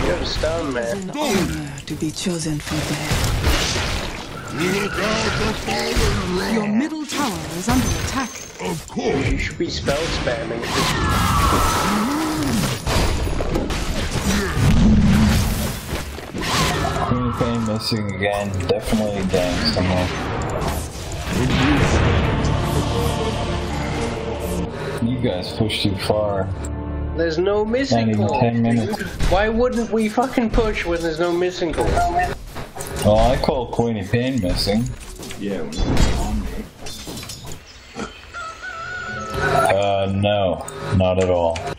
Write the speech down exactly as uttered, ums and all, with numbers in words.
You're a stone man. It's an honor to be chosen for death. Look out, the fallen Your middle tower is under attack. Of course. You should be spell spamming. Queen Pain missing again. Definitely gang somewhere. You guys pushed too far. There's no missing Not even goal. ten minutes. Why wouldn't we fucking push when there's no missing goal? Well, I call Queenie Pain missing. Yeah, when you're on me. Uh, no, not at all.